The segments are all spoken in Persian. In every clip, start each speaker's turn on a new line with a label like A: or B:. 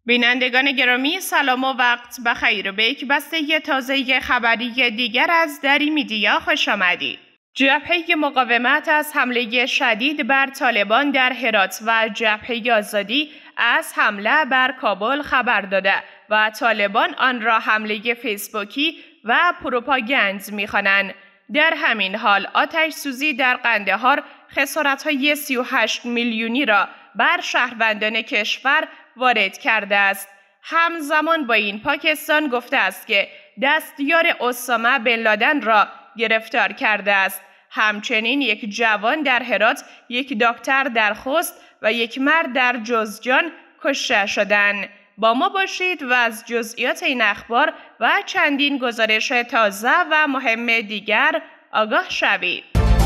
A: بینندگان گرامی سلام و وقت بخیر. به یک بسته تازه خبری دیگر از دری میدیا خوش آمدید. جبهه مقاومت از حمله شدید بر طالبان در هرات و جبهه آزادی از حمله بر کابل خبر داده و طالبان آن را حمله فیسبوکی و پروپاگاند می‌خوانند. در همین حال آتش سوزی در قندهار خسارت‌های 38 میلیونی را بر شهروندان کشور وارد کرده است. همزمان با این پاکستان گفته است که دستیار اسامه بن لادن را گرفتار کرده است. همچنین یک جوان در هرات، یک دکتر در خوست و یک مرد در جوزجان کشته شدند. با ما باشید و از جزئیات این اخبار و چندین گزارش تازه و مهم دیگر آگاه شوید.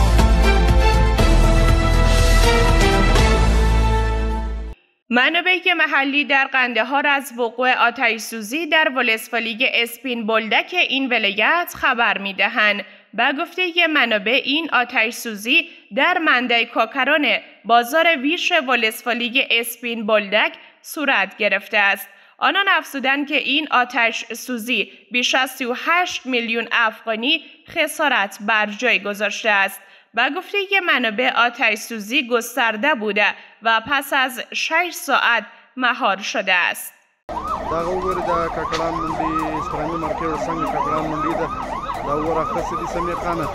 A: منابع محلی در قندهار از وقوع آتش سوزی در ولسوالی اسپین بولدک این ولایت خبر می‌دهند. به گفته منابع این آتش سوزی در منده کاکران بازار ویش ولسوالی اسپین بولدک صورت گرفته است. آنان افزودند که این آتش سوزی بیش از 38 میلیون افغانی خسارت بر جای گذاشته است. به گفته منابع آتش سوزی گسترده بوده و پس از 6 ساعت مهار شده است.
B: دا وګورئ د کاکړان منډي اسپراني مارکیټ څنګه کاکړان منډي ده دا ورخصه دي سمې خانه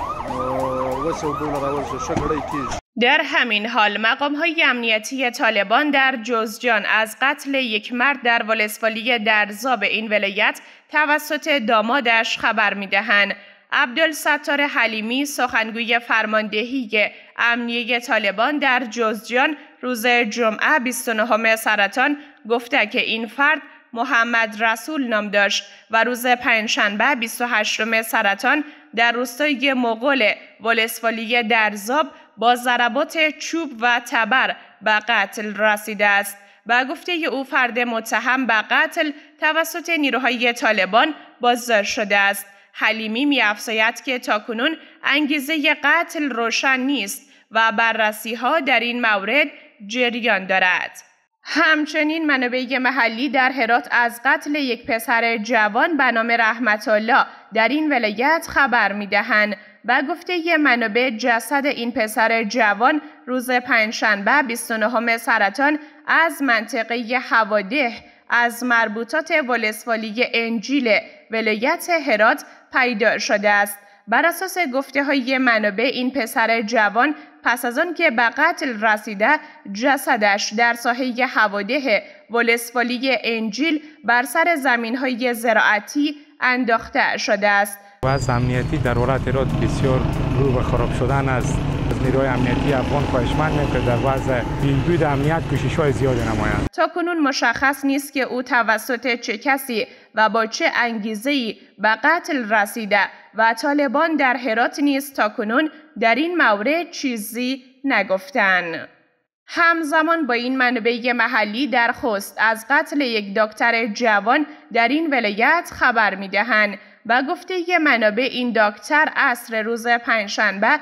B: وسو بوله راول شغړی کیږي.
A: در همین حال مقام‌های امنیتی طالبان در جوزجان از قتل یک مرد در ولسوالی درزاب این ولایت توسط دامادش خبر می‌دهند. عبدالستار حلیمی سخنگوی فرماندهی امنیه طالبان در جوزجان روز جمعه 29 سرطان گفته که این فرد محمد رسول نام داشت و روز پنجشنبه 28 سرطان در روستای مغول ولسوالی درزاب با ضربات چوب و تبر به قتل رسیده است. به گفته او فرد متهم به قتل توسط نیروهای طالبان بازداشت شده است. حلیمی می‌افزاید که تاکنون انگیزه قتل روشن نیست و بررسی‌ها در این مورد جریان دارد. همچنین منابع محلی در هرات از قتل یک پسر جوان به نام رحمت الله در این ولایت خبر می‌دهند. به گفته منابع جسد این پسر جوان روز پنجشنبه 29 سرطان از منطقه حواده از مربوطات ولسوالی انجیل ولایت هرات پیدا شده است. بر اساس گفته‌های منابع این پسر جوان پس از آن که به قتل رسیده جسدش در ساحه حواده ولسوالی انجیل بر سر زمین‌های زراعتی انداخته شده است.
C: وضع امنیتی در ولایت هرات بسیار رو به خراب شدن است. از نیروی امنیتی افغان خواهشمند می‌کنیم در وضع بهبود امنیت کوشش‌های زیادی نمایند.
A: تاکنون مشخص نیست که او توسط چه کسی و با چه انگیزه‌ای به قتل رسیده و طالبان در هرات نیز تاکنون در این مورد چیزی نگفتند. همزمان با این منابع محلی در خوست از قتل یک دکتر جوان در این ولایت خبر می‌دهند. به گفته منابع این دکتر عصر روز پنجشنبه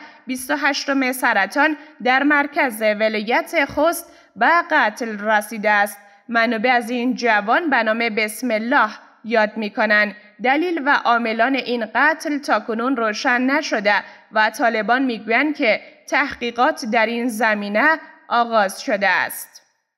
A: 28 سرطان در مرکز ولایت خوست به قتل رسیده است. منابع از این جوان به نام بسم الله یاد می‌کنند. دلیل و عاملان این قتل تاکنون روشن نشده و طالبان می‌گویند که تحقیقات در این زمینه آغاز شده است.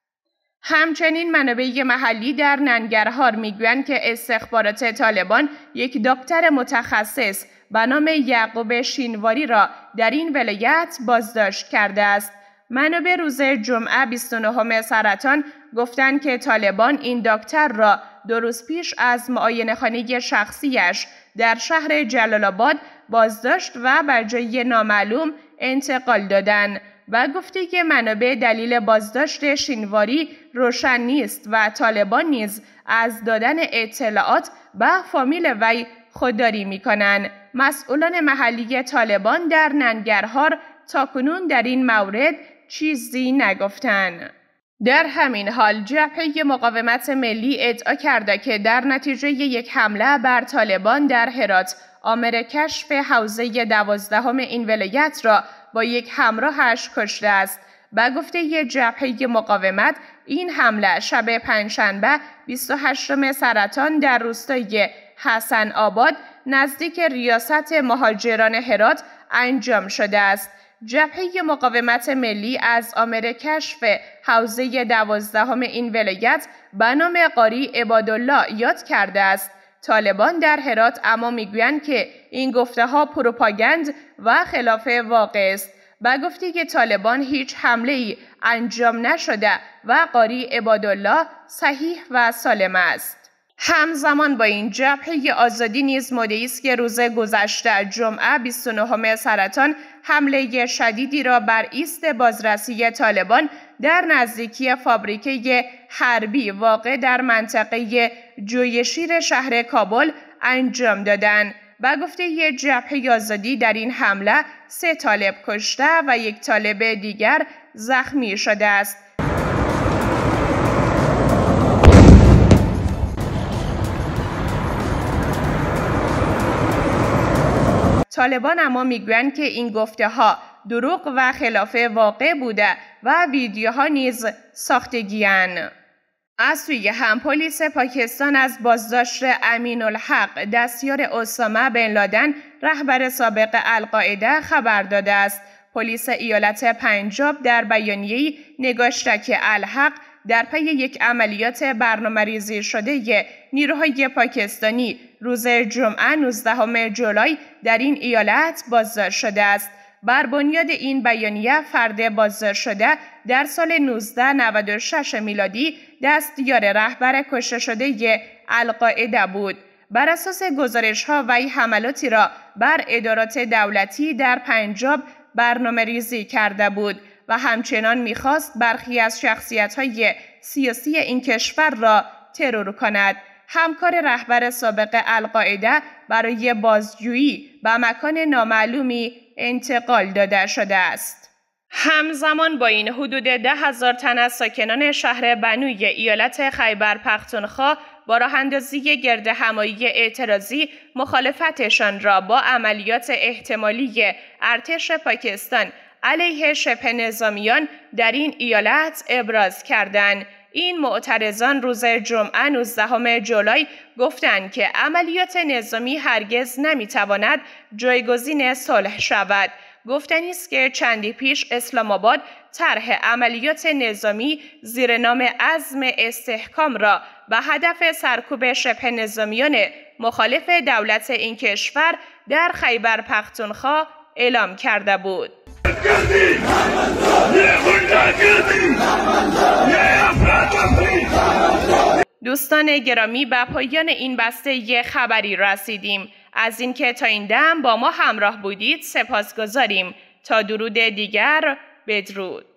A: همچنین منابع محلی در ننگرهار میگویند که استخبارات طالبان یک دکتر متخصص به نام یعقوب شینواری را در این ولایت بازداشت کرده است. منابع روز جمعه 29 سرطان گفتند که طالبان این دکتر را 2 روز پیش از معاینه‌خانه شخصیش در شهر جلال آباد بازداشت و بر جای نامعلوم انتقال دادند. و گفته که منابع دلیل بازداشت شینواری روشن نیست و طالبان نیز از دادن اطلاعات به فامیل وی خودداری می‌کنند. مسئولان محلی طالبان در ننگرهار تاکنون در این مورد چیزی نگفتند. در همین حال جبهه مقاومت ملی ادعا کرده که در نتیجه یک حمله بر طالبان در هرات آمر کشف حوزه 12 این ولایت را با یک همراهش کشته است. به گفته جبهه مقاومت این حمله شب پنجشنبه 28 سرطان در روستای حسن آباد نزدیک ریاست مهاجران هرات انجام شده است. جبهه مقاومت ملی از آمر کشف حوزه 12 این ولایت به نام قاری عبادالله یاد کرده است. طالبان در هرات اما میگویند که این گفته ها پروپاگاند و خلاف واقع است. به گفته طالبان هیچ حمله‌ای انجام نشده و قاری عبادالله صحیح و سالم است. همزمان با این جبهه آزادی نیز مدعی است که روز گذشته جمعه 29 سرطان حمله شدیدی را بر ایست بازرسی طالبان در نزدیکی فابریکه حربی واقع در منطقه جویشیر شهر کابل انجام دادند. به گفته جبهه آزادی در این حمله 3 طالب کشته و 1 طالب دیگر زخمی شده است. طالبان اما میگویند که این گفته ها دروغ و خلاف واقع بوده و ویدیوها نیز ساختگی‌اند. از سوی هم پلیس پاکستان از بازداشت امین الحق دستیار اسامه بن لادن رهبر سابق القاعده خبر داده است. پلیس ایالت پنجاب در بیانیه‌ای نگاشته که الحق در پی یک عملیات برنامه‌ریزی شده نیروهای پاکستانی روز جمعه 19 جولای در این ایالت بازداشت شده است. بر بنیاد این بیانیه فرد بازداشت شده در سال 1996 میلادی دستیار رهبر کشته شده القاعده بود. بر اساس گزارش‌ها وی حملاتی را بر ادارات دولتی در پنجاب برنامه‌ریزی کرده بود و همچنان می‌خواست برخی از شخصیت‌های سیاسی این کشور را ترور کند. همکار رهبر سابق القاعده برای بازجویی به مکان نامعلومی انتقال داده شده است. همزمان با این حدود 10,000 تن از ساکنان شهر بنوی ایالت خیبر پختونخوا با راه اندازی گرد همایی اعتراضی مخالفتشان را با عملیات احتمالی ارتش پاکستان علیه شبه نظامیان در این ایالت ابراز کردند. این معترضان روز جمعه 19 جولای گفتند که عملیات نظامی هرگز نمیتواند جایگزین صلح شود. گفتنی است که چندی پیش اسلام آباد طرح عملیات نظامی زیر نام عزم استحکام را به هدف سرکوب شبه نظامیان مخالف دولت این کشور در خیبر پختونخوا اعلام کرده بود. دوستان گرامی، به پایان این بسته خبری رسیدیم. از اینکه تا این دم با ما همراه بودید سپاسگزاریم. تا درود دیگر، بدرود.